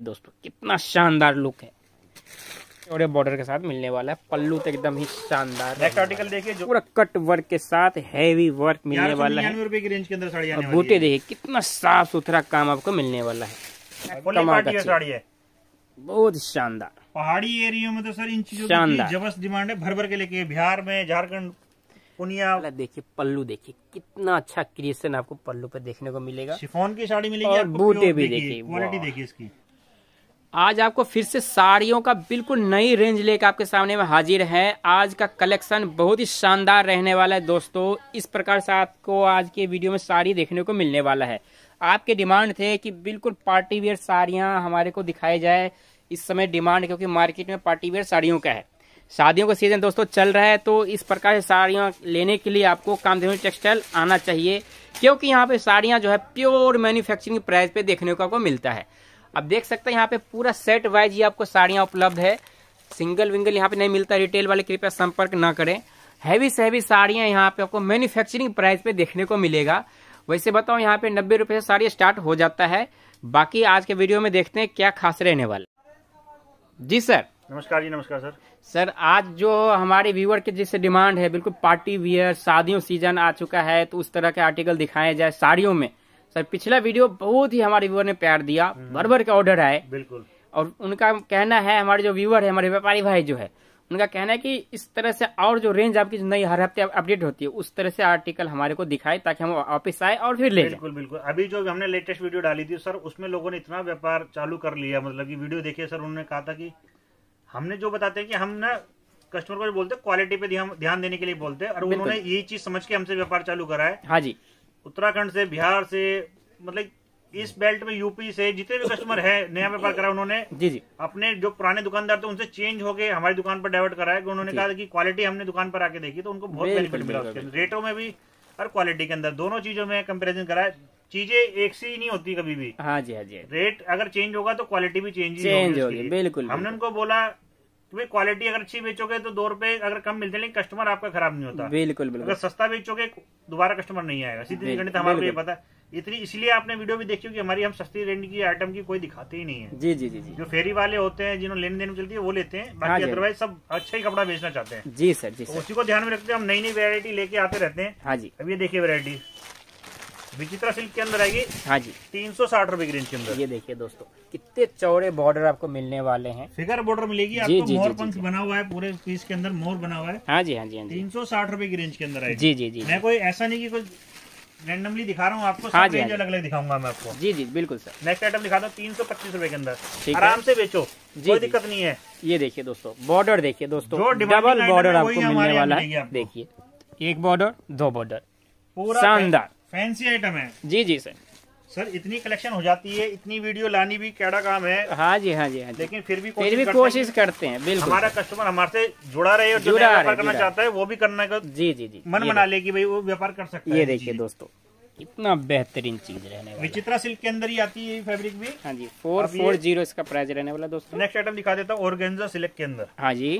दोस्तों कितना शानदार लुक है, चौड़े बॉर्डर के साथ मिलने वाला है। पल्लू तो एकदम ही शानदार। नेक्स्ट आर्टिकल देखिए जो पूरा कट वर्क के साथ हैवी वर्क मिलने वाला है। ₹99 की रेंज के अंदर साड़ी आने वाली है। बूटे देखिए कितना साफ सुथरा काम आपको मिलने वाला है। कमाल का साड़ी है, बहुत शानदार। पहाड़ी एरिया में तो सर इन चीजों की जबरदस्त डिमांड है, भर भर के लेके बिहार में, झारखंड, पुनिया। देखिए पल्लू देखिए कितना अच्छा क्रिएशन आपको पल्लू पे देखने को मिलेगा। शिफॉन की साड़ी मिलेगी और बूटे भी देखिए, क्वालिटी देखिए इसकी। आज आपको फिर से साड़ियों का बिल्कुल नई रेंज लेकर आपके सामने में हाजिर है। आज का कलेक्शन बहुत ही शानदार रहने वाला है दोस्तों। इस प्रकार से आपको आज के वीडियो में साड़ी देखने को मिलने वाला है। आपके डिमांड थे कि बिल्कुल पार्टी वेयर साड़ियां हमारे को दिखाई जाए। इस समय डिमांड क्योंकि मार्केट में पार्टी वेयर साड़ियों का है, शादियों का सीजन दोस्तों चल रहा है, तो इस प्रकार से साड़ियां लेने के लिए आपको कामधेनु टेक्सटाइल आना चाहिए, क्योंकि यहाँ पे साड़ियां जो है प्योर मैन्युफैक्चरिंग प्राइस पे देखने को आपको मिलता है। अब देख सकते हैं यहाँ पे पूरा सेट वाइज ही आपको साड़ियां उपलब्ध है, सिंगल विंगल यहाँ पे नहीं मिलता। रिटेल वाले कृपया संपर्क ना करें। हैवी से हैवी साड़ियां यहाँ पे आपको मैन्युफैक्चरिंग प्राइस पे देखने को मिलेगा। वैसे बताओ यहाँ पे 90 रुपए से साड़ी स्टार्ट हो जाता है। बाकी आज के वीडियो में देखते हैं क्या खास रहने वाला। जी सर नमस्कार। जी नमस्कार सर। सर आज जो हमारे व्यूअर के जैसे डिमांड है, बिल्कुल पार्टी वियर, शादियों सीजन आ चुका है, तो उस तरह के आर्टिकल दिखाए जाए साड़ियों में। सर पिछला वीडियो बहुत ही हमारे व्यूअर ने प्यार दिया, भर भर के ऑर्डर आए। बिल्कुल। और उनका कहना है, हमारे जो व्यूअर है, हमारे व्यापारी भाई जो है, उनका कहना है कि इस तरह से और जो रेंज आपकी नई हर हफ्ते अपडेट होती है, उस तरह से आर्टिकल हमारे को दिखाए ताकि हम वापस आए और फिर ले जाए। बिल्कुल बिल्कुल। अभी जो हमने लेटेस्ट वीडियो डाली थी सर, उसमें लोगों ने इतना व्यापार चालू कर लिया, मतलब की वीडियो देखिए सर, उन्होंने कहा था कि हमने जो बताते हैं कि हम ना कस्टमर को जो बोलते हैं क्वालिटी पे ध्यान देने के लिए बोलते हैं, और उन्होंने यही चीज समझ के हमसे व्यापार चालू करा है। हाँ जी। उत्तराखंड से, बिहार से, मतलब इस बेल्ट में यूपी से जितने भी कस्टमर है, नया व्यापार करा उन्होंने। जी अपने जो पुराने दुकानदार थे उनसे चेंज होके हमारी दुकान पर डाइवर्ट करा है। उन्होंने कहा कि क्वालिटी हमने दुकान पर आके देखी तो उनको बहुत बेनिफिट मिला उसके अंदर, रेटों में भी और क्वालिटी के अंदर, दोनों चीजों में कंपेरिजन करा है। चीजें एक सी नहीं होती कभी भी। हाँ जी, हाँ जी। रेट अगर चेंज होगा तो क्वालिटी भी चेंज होगी। बिल्कुल। हमने उनको बोला भाई क्वालिटी अगर अच्छी बेचोगे तो 2 रुपए अगर कम मिलते हैं, लेकिन कस्टमर आपका खराब नहीं होता। बिल्कुल बिल्कुल। अगर सस्ता बेचोगे दोबारा कस्टमर नहीं आएगा, सीधी गणित हमारे को ये पता है। इसलिए आपने वीडियो भी देखी कि हमारी हम सस्ती रेंज की आइटम की कोई दिखाते ही नहीं है। जी जी जी जी। जो फेरी वाले होते हैं, जिन्होंने लेन देन चलती है, वो लेते हैं, बाकी अदरवाइज सब अच्छा ही कपड़ा बेचना चाहते हैं। जी सर, जी सर। उसी को ध्यान में रखते हैं, हम नई नई वेरायटी लेके आते रहते हैं। हाँ जी। अब ये देखिए वेरायटी विचित्रा सिल्क के अंदर आएगी। हाँ जी। 360 रुपए की रेंज के अंदर। ये देखिए दोस्तों कितने चौड़े बॉर्डर आपको मिलने वाले हैं। फिगर बॉर्डर मिलेगी आपको, मोर पंख बना हुआ है, पूरे पीस के अंदर मोर बना हुआ है। हाँ जी, हाँ जी, हाँ जी। 360 रुपए की रेंज के अंदर आएगी। जी जी जी। मैं कोई ऐसा नहीं कि कोई रैंडमली दिखा रहा हूँ आपको, हाँ सब रेंज अलग अलग दिखाऊंगा मैं आपको। जी जी बिल्कुल सर। नेक्स्ट आइटम दिखाता हूँ 325 रुपए के अंदर, आराम से बेचो, कोई दिक्कत नहीं है। ये देखिए दोस्तों बॉर्डर देखिए दोस्तों, डबल बॉर्डर आपको मिलने वाला है। देखिए एक बॉर्डर, 2 बॉर्डर, पूरा शानदार फैंसी आइटम है। जी जी सर। सर इतनी कलेक्शन हो जाती है, इतनी वीडियो लानी भी कैड़ा काम है। हाँ जी, हाँ जी, हाँ जी। लेकिन फिर भी कोशिश करते हैं। बिल्कुल। हमारा कस्टमर हमारे से जुड़ा रहे और जो व्यापार करना चाहता है वो भी करना का जी जी जी मन बना ले कि भाई वो व्यापार कर सकता है। ये देखिए दोस्तों कितना बेहतरीन चीज रहने वाला। विचित्रा सिल्क के अंदर ही आती है फैब्रिक भी। हाँ जी। 440 इसका प्राइस रहने वाला दोस्तों। नेक्स्ट आइटम दिखा देता हूँ ऑर्गेन्जा सिल्क के अंदर। हाँ जी।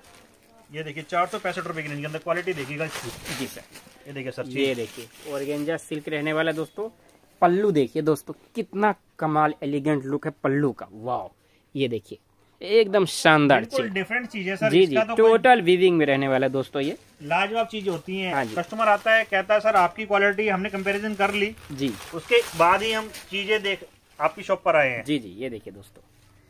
ये देखिए 465 रुपए की रेंज के अंदर, क्वालिटी देखिएगा जी सर। ये देखिए सर, ये देखिए ऑर्गेन्जा सिल्क रहने वाला दोस्तों। पल्लू देखिए दोस्तों कितना कमाल एलिगेंट लुक है पल्लू का, वाह। ये देखिए एकदम शानदार चीज, डिफरेंट चीज है सर। जी जी, टोटल वीविंग में रहने वाला दोस्तों। ये लाजवाब चीज होती है। हाँ, कस्टमर आता है कहता है सर आपकी क्वालिटी हमने कंपैरिजन कर ली जी, उसके बाद ही हम चीजें देख आपकी शॉप पर आए हैं। जी जी। ये देखिए दोस्तों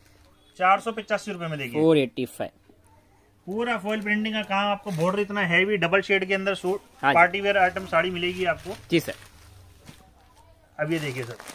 485 रुपए में देखिए, 485। पूरा फॉइल प्रिंटिंग का काम, आपको बॉर्डर इतना हैवी, डबल शेड के अंदर suit, party wear item sari मिलेगी आपको। जी सर। अब ये देखिए सर,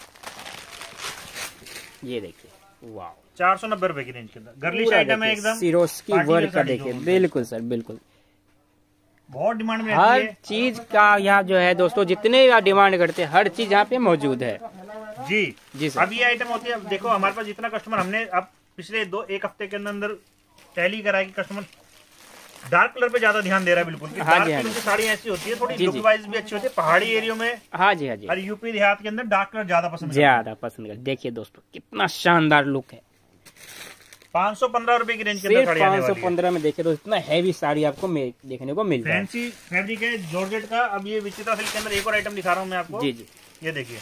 ये देखिए वाह, 490 रुपए की रेंज के अंदर गर्लिश आइटम है एकदम, सिरोस्की वर्क का देखिए। बिल्कुल सर, बिल्कुल। बहुत डिमांड में हर चीज का यहाँ जो है दोस्तों, जितने आप डिमांड करते हैं हर चीज यहाँ पे मौजूद है। जी जी सर। अब ये आइटम होती है, अब देखो हमारे पास जितना कस्टमर हमने अब पिछले 1 हफ्ते के अंदर टैली करा है कि कस्टमर डार्क कलर पे ज्यादा ध्यान दे रहा है। बिल्कुल। हाँ जी, डार्क कलर की साड़ी ऐसी होती है, थोड़ी लुक वाइज भी अच्छी होती है पहाड़ी एरिया में। हाँ जी, हाँ जी। और यूपी देहात के अंदर डार्क कलर ज्यादा पसंद कर। देखिए दोस्तों कितना शानदार लुक है। 515 रुपए की रेंज के अंदर साड़ी आने वाली है। 515 में देखिए दोस्तों, इतना हैवी साड़ी आपको देखने को मिल रहा है। फैंसी फैब्रिक है जॉर्जेट का। अब ये विचित्रा सिल्क के अंदर एक और आइटम दिखा रहा हूँ मैं आपको। जी जी। ये देखिए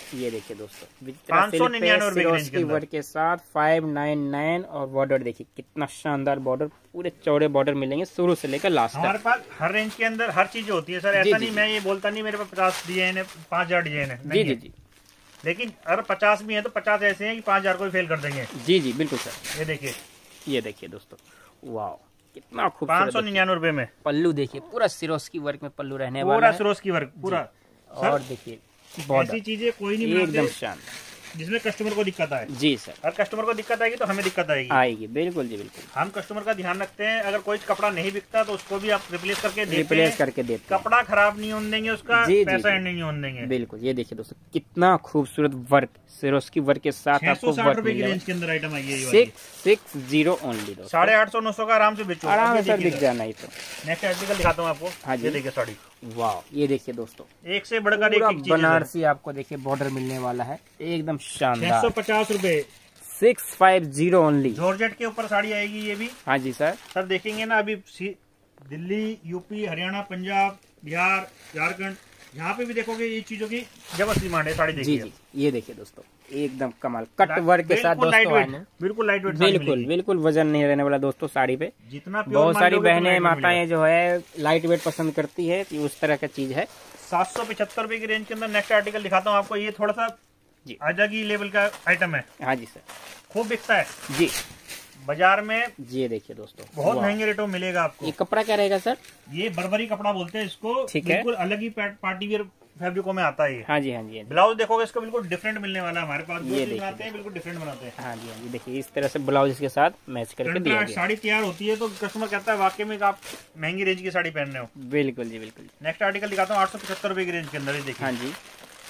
ये देखिए दोस्तों 599 वर्क के साथ 599 और बॉर्डर देखिए कितना शानदार बॉर्डर, पूरे चौड़े बॉर्डर मिलेंगे शुरू से लेकर लास्ट तक। हमारे पास हर रेंज के अंदर हर चीज होती है सर, ऐसा नहीं मैं ये बोलता नहीं मेरे पास 50 डिजाइन है 5000 डिजाइन है, जी जी जी, लेकिन अगर 50 भी है तो 50 ऐसे हैं कि 5000 को भी फेल कर देंगे। जी जी बिल्कुल सर। ये देखिए दोस्तों वाह कितना खूबसूरत 599 रुपए में पल्लू देखिए, पूरा सिरोस्की वर्क में पल्लू रहने वाला है, पूरा सिरोस्की वर्क पूरा। और देखिए ऐसी चीजें कोई नहीं एकदम शानदार जिसमें कस्टमर को दिक्कत आए। जी सर, अगर कस्टमर को दिक्कत आएगी तो हमें दिक्कत आएगी। बिल्कुल जी बिल्कुल। हम कस्टमर का ध्यान रखते हैं, अगर कोई कपड़ा नहीं बिकता तो उसको भी आप रिप्लेस करके देते हैं। कपड़ा खराब नहीं होने देंगे, उसका पैसा एंड नहीं होने देंगे। बिल्कुल। ये देखिए दोस्तों कितना खूबसूरत वर्क, सिरोस्की वर्क के साथ आपको 660 रुपए की रेंज के अंदर आइटम आई है, 660 ओनली। 850 900 का आराम से बेचो, आराम से बिक जाना ही। तो नेक्स्ट आर्टिकल दिखाता हूँ आपको। हाँ जी, ये देखिए साड़ी, वाह ये देखिए दोस्तों एक से बढ़कर एक चीज बनारसी आपको देखिए बॉर्डर मिलने वाला है, एकदम शानदार। 650 रुपए 650 ओनली। जॉर्जेट के ऊपर साड़ी आएगी ये भी। हाँ जी सर। सर देखेंगे ना अभी दिल्ली, यूपी, हरियाणा, पंजाब, बिहार, झारखंड, यहाँ पे भी देखोगे ये चीजों की जबरदस्त डिमांड है। साड़ी देखिए। जी जी, ये देखिए दोस्तों एकदम कमाल कट वर्क के साथ दोस्तों, बिल्कुल लाइट वेट, बिल्कुल वजन नहीं रहने वाला दोस्तों साड़ी पे। जितना बहुत सारी बहनें माताएं जो है लाइट वेट पसंद करती है, कि उस तरह का चीज है। 775 रुपए की रेंज के अंदर नेक्स्ट आर्टिकल दिखाता हूँ आपको। ये थोड़ा सा अलग ही लेवल का आइटम है। हाँ जी सर, खूब बिकता है जी बाजार में। ये देखिए दोस्तों बहुत महंगे रेटों में मिलेगा आपको। ये कपड़ा क्या रहेगा सर? ये बर्बरी कपड़ा बोलते हैं इसको। ठीक है, बिल्कुल अलग ही पार्टी वेयर फैब्रिकों में आता है। हाँ जी हाँ जी। ब्लाउज देखोगे इसको बिल्कुल डिफरेंट मिलने वाला है। हमारे पास ये बनाते हैं, बिल्कुल डिफरेंट बनाते हैं। हाँ जी हाँ जी, देखिए इस तरह से ब्लाउज के साथ मैच करके दिया गया। साड़ी तैयार होती है तो कस्टमर कहता है वाकई में आप महंगी रेंज की साड़ी पहन रहे हो। बिल्कुल जी बिल्कुल। नेक्स्ट आर्टिकल दिखाता हूँ 875 रुपए की रेंज के अंदर। देखिए हाँ जी,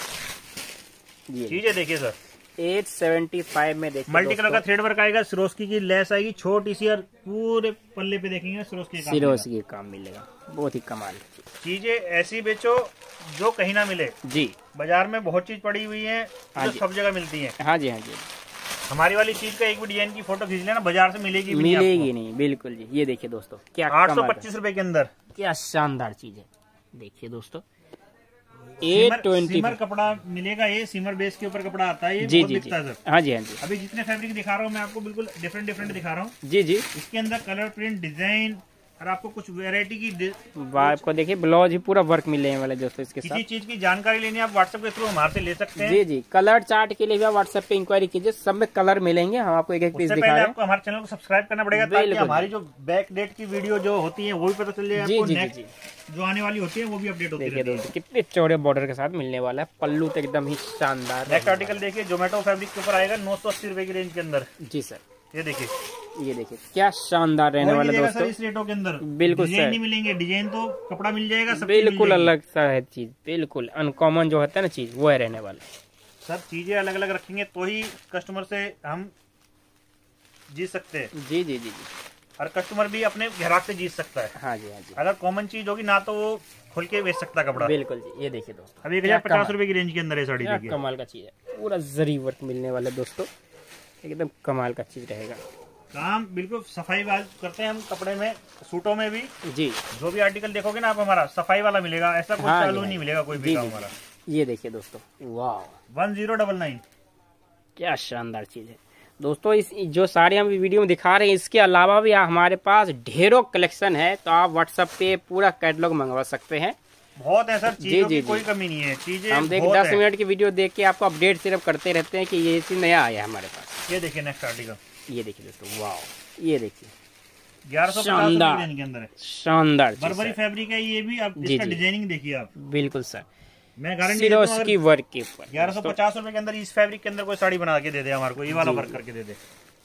चीजें देखिए सर। 875 में देखिए मल्टी कलर का थ्रेड वर्क आएगा, सिरोस्की की लेस आएगी छोटी सी, और पूरे पल्ले पे देखेंगे सिरोस्की काम मिलेगा। बहुत ही कमाल चीजें ऐसी बेचो जो कहीं ना मिले। जी, बाजार में बहुत चीज पड़ी हुई है जो सब जगह मिलती है। हाँ जी हाँ जी। हमारी वाली चीज का एक भी डिजाइन की फोटो खींच लेना, बाजार से मिलेगी नहीं। बिल्कुल जी। ये देखिए दोस्तों क्या 825 रुपए के अंदर, क्या शानदार चीज है। देखिए दोस्तों 820 सिमर कपड़ा मिलेगा। ये सिमर बेस के ऊपर कपड़ा आता है। ये जी बहुत जी बिकता है सर। हाँ जी हाँ जी। अभी जितने फैब्रिक दिखा रहा हूँ मैं आपको बिल्कुल डिफरेंट दिखा रहा हूँ। जी जी। इसके अंदर कलर प्रिंट डिजाइन और आपको कुछ वैरायटी की आपको देखिए ब्लाउज ही पूरा वर्क मिलने वाला है दोस्तों। इसके साथ किसी चीज की जानकारी लेनी है आप व्हाट्सएप के थ्रू हमारे से ले सकते हैं। जी जी, कलर चार्ट के लिए भी आप व्हाट्सएप पे इंक्वायरी कीजिए, सब में कलर मिलेंगे। हम आपको एक पीस दिखा रहे हैं। आपको हमारे चैनल को सब्सक्राइब करना पड़ेगा ताकि हमारी जो बैक डेट की वीडियो जो होती है वो भी पता चल जाए आपको। जी, जो आने वाली होती है वो भी अपडेट होती है। देखिए कितने चौड़े बॉर्डर के साथ मिलने वाला है, पल्लू तो एकदम ही शानदार। नेक्स्ट आर्टिकल देखिए, जोमेटो फैब्रिक के ऊपर आएगा 980 रुपए की रेंज के अंदर। जी सर, ये देखिए क्या शानदार रहने वाला है दोस्तों। इस रेटों के अंदर बिल्कुल डिजाइन नहीं मिलेंगे, डिजाइन तो कपड़ा मिल जाएगा, सब बिल्कुल अलग सा है चीज, बिल्कुल अनकॉमन जो होता है ना चीज, वो है रहने वाला। सब चीजें अलग अलग रखेंगे तो ही कस्टमर से हम जीत सकते हैं। जी जी जी जी, और कस्टमर भी अपने ग्राहक से जीत सकता है। हाँ जी हाँ जी। अगर कॉमन चीज होगी ना तो वो खोल के बेच सकता कपड़ा। बिल्कुल जी। ये देखिए दोस्तों अभी 1050 रुपए की रेंज के अंदर है साड़ी। देखिए कमाल का चीज है, पूरा जरी वर्क मिलने वाला दोस्तों, एकदम कमाल का चीज रहेगा। काम बिल्कुल सफाई वाला करते हैं हम कपड़े में, सूटों में भी। जी, जो भी आर्टिकल देखोगे ना आप हमारा सफाई वाला मिलेगा, ऐसा कोई चालू नहीं मिलेगा कोई भी हमारा। ये देखिए दोस्तों, वाह 1099, क्या शानदार चीज है दोस्तों। इस जो साड़ी हम वीडियो में दिखा रहे हैं, इसके अलावा भी हमारे पास ढेरों कलेक्शन है, तो आप व्हाट्सएप पे पूरा कैटलॉग मंगवा सकते हैं। बहुत है सर, चीजों की कोई कमी नहीं है। चीजें हम देखिए 10 मिनट की वीडियो देख के आपको अपडेट सिर्फ करते रहते हैं कि ये चीज नया आया है हमारे पास। ये देखिए नेक्स्ट आर्टिकल, ये देखिए दोस्तों, वाह ये देखिए 1150 के अंदर है, शानदार बर्बरी फैब्रिक है ये भी। आप इसका डिजाइनिंग देखिए आप। बिल्कुल सर, मैं गारंटी सिरोस्की वर्क के ऊपर 1150 रुपए के अंदर इस फैब्रिक के अंदर कोई साड़ी बना के दे दे हमारे को, ये वाला वर्क करके दे दे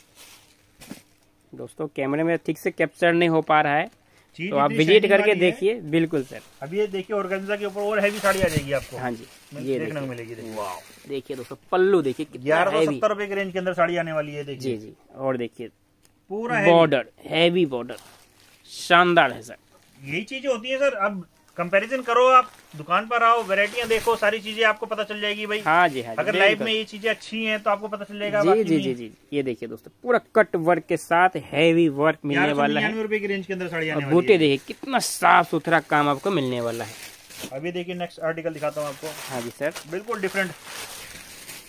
दोस्तों। कैमरे में ठीक से कैप्चर नहीं हो पा रहा है तो आप विजिट करके देखिए। बिल्कुल सर, अभी ये देखिए ऑर्गेन्जा के ऊपर और हैवी साड़ी आ जाएगी आपको। हाँ जी, ये देखने को मिलेगी। देखिए दोस्तों पल्लू देखिए, 1170 रुपए की रेंज के अंदर साड़ी आने वाली है। देखिए जी जी, और देखिए पूरा बॉर्डर, हैवी बॉर्डर, शानदार है सर। यही चीजें होती है सर। अब कंपैरिजन करो, आप दुकान पर आओ, वैरायटियां देखो, सारी चीजें आपको पता चल जाएगी भाई। हाँ जी हाँ जी, अगर लाइव में ये चीजें अच्छी हैं तो आपको पता चल जाएगा। जी जी जी जी, ये देखिए दोस्तों पूरा कट वर्क के साथ हैवी वर्क मिलने वाला है। 1199 रुपए की रेंज के अंदर साड़ी आने वाली है। बूटे देखिए कितना साफ सुथरा काम आपको मिलने वाला है। अभी देखिए नेक्स्ट आर्टिकल दिखाता हूँ आपको। हाँ जी सर, बिल्कुल डिफरेंट।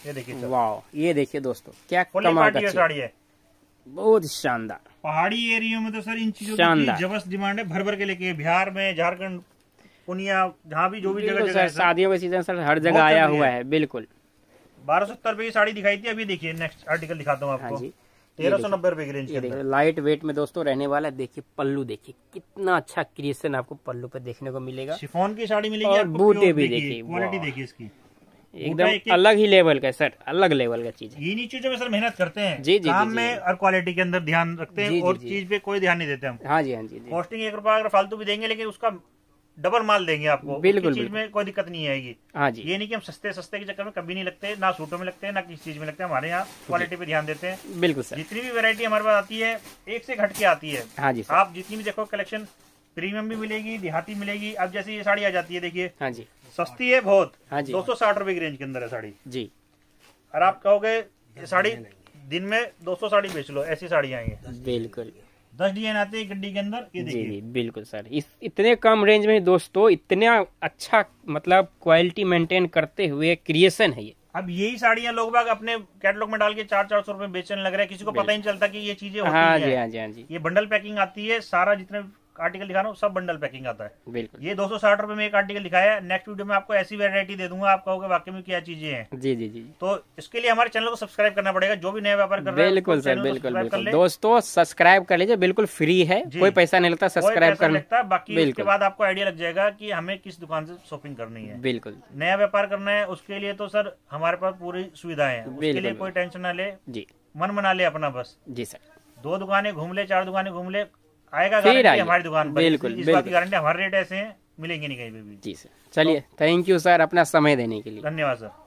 ये देखिए सर, वाह, ये देखिए दोस्तों क्या फुल्ली कमाल पार्टी का वेयर साड़ी है। बहुत ही शानदार। पहाड़ी एरिया में तो सर इन चीजों शानदार। की जबरदस्त डिमांड है, भर भर के लेके बिहार में, झारखंड, पूर्णिया, जहाँ भी जो भी बिल्कुल जगह सर, है शादियों का सीजन सर हर जगह बहुत आया चल रही हुआ है। है। बिल्कुल 1270 रुपए की साड़ी दिखाई थी, अभी देखिए नेक्स्ट आर्टिकल दिखाता हूँ हाँ आपको, जी, 1390 रुपए की रेंज के ये अंदर। देखिए लाइट वेट में दोस्तों रहने वाला है। देखिए पल्लू, देखिए कितना अच्छा क्रिएशन आपको पल्लू पे देखने को मिलेगा। शिफॉन की साड़ी मिलेगी और आपको, बूटे प्योर भी देखिए, देखिए, क्वालिटी वाह। देखिए इसकी, एकदम अलग ही लेवल का सर, अलग लेवल का चीज है। इन्हीं चीजों में सर मेहनत करते हैं, जी, जी, काम जी, में और क्वालिटी के अंदर ध्यान रखते हैं, जी, जी, और जी। चीज पे कोई ध्यान नहीं देते हम। हाँ जी, हाँ जी, जी। कॉस्टिंग 1 रुपया अगर फालतू भी देंगे, लेकिन उसका डबल माल देंगे आपको, बिल्कुल, चीज बिल्कुल। में कोई दिक्कत नहीं आएगी। हाँ जी, ये नहीं कि हम सस्ते सस्ते के चक्कर में कभी नहीं लगते, ना सूटों में लगते हैं, ना किसी चीज में लगते हैं। हमारे यहाँ क्वालिटी पे ध्यान देते हैं। बिल्कुल सर। जितनी भी वैरायटी हमारे पास आती है, एक से घट के आती है। हाँ जी सर। आप जितनी भी देखो कलेक्शन, प्रीमियम भी मिलेगी, देहाती मिलेगी। अब जैसे ये साड़ी आ जाती है, देखिए हाँ जी, सस्ती है बहुत, हाँ जी, 260 रुपए की रेंज के अंदर है साड़ी। जी, और आप कहोगे ये साड़ी दिन में 200 साड़ी बेच लो, ऐसी साड़ी आएंगे। बिल्कुल 10 डिजाइन आते हैं गड्डी के अंदर, ये जी, देखिए। जी, बिल्कुल सर। इस इतने कम रेंज में दोस्तों इतना अच्छा मतलब क्वालिटी मेंटेन करते हुए क्रिएशन है ये। अब यही साड़ियां लोग बाग अपने कैटलॉग में डाल के 400-400 रुपए बेचने लग रहे हैं, किसी को पता ही नहीं चलता कि ये चीजें होती हाँ हैं। जी, हाँ जी, हाँ जी, ये बंडल पैकिंग आती है, सारा जितने आर्टिकल दिखा रहा हूँ सब बंडल पैकिंग आता है। बिल्कुल। ये 260 रुपए में एक आर्टिकल दिखाया है। नेक्स्ट वीडियो में आपको ऐसी वैरायटी दे दूंगा, आप कहोगे वाकई में क्या चीजें हैं। जी, जी, जी, तो इसके लिए हमारे चैनल को सब्सक्राइब करना पड़ेगा, जो भी नया व्यापार कर रहा है। बिल्कुल उसको सर, चैनल को बिल्कुल सब्सक्राइब कर बिल्कुल ले। दोस्तों सब्सक्राइब कर लीजिए, बिल्कुल फ्री है, जी। कोई पैसा नहीं लगता कोई सब्सक्राइब पैसा नहीं करना। लगता, बाकी उसके बिल्कुल। बाद आपको आइडिया लग जाएगा कि हमें किस दुकान से शॉपिंग करनी है। बिल्कुल नया व्यापार करना है, उसके लिए तो सर हमारे पास पूरी सुविधाएं हैं, उसके लिए बिल्कुल। कोई टेंशन ना ले, जी, मन बना ले अपना बस। जी सर। 2 दुकानें घूम ले, 4 दुकानें घूम ले, आएगा फिर गारंटी आइए। हमारी दुकान पर। बिल्कुल, इस बात बिल्कुल। की गारंटी, हमारे रेट ऐसे हैं, मिलेंगे नहीं कहीं पे भी। जी सर, चलिए थैंक यू सर अपना समय देने के लिए। धन्यवाद सर।